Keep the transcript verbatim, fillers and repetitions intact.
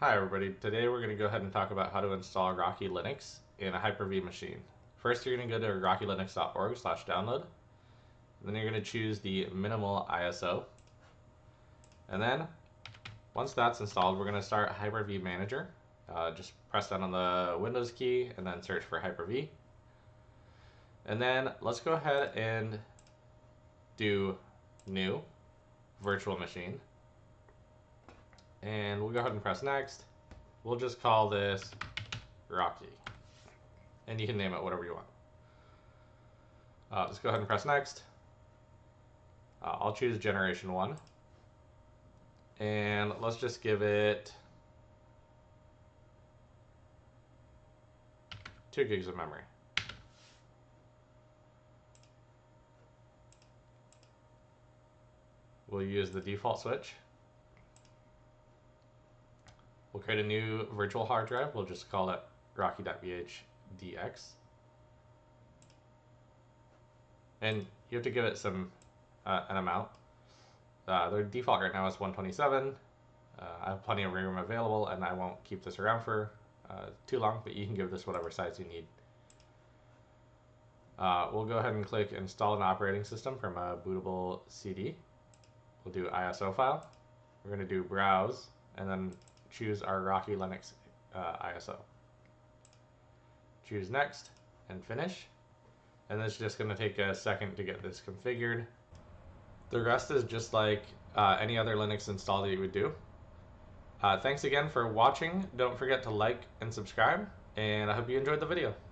Hi everybody, today we're going to go ahead and talk about how to install Rocky Linux in a Hyper-V machine. First you're going to go to rocky linux dot org slash download, then you're going to choose the minimal I S O, and then once that's installed we're going to start Hyper-V Manager. Uh, just press down on the Windows key and then search for Hyper-V. And then let's go ahead and do New Virtual Machine. And we'll go ahead and press next. We'll just call this Rocky. And you can name it whatever you want. Uh, just go ahead and press next. Uh, I'll choose generation one. And let's just give it two gigs of memory. We'll use the default switch. We'll create a new virtual hard drive. We'll just call it rocky.vh.dx. And you have to give it some uh, an amount. Uh, the default right now is one twenty-seven. Uh, I have plenty of room available, and I won't keep this around for uh, too long, but you can give this whatever size you need. Uh, we'll go ahead and click Install an Operating System from a bootable C D. We'll do I S O file. We're going to do Browse, and then choose our Rocky Linux uh, I S O. Choose Next and Finish. And it's just going to take a second to get this configured. The rest is just like uh, any other Linux install that you would do. Uh, thanks again for watching. Don't forget to like and subscribe, and I hope you enjoyed the video.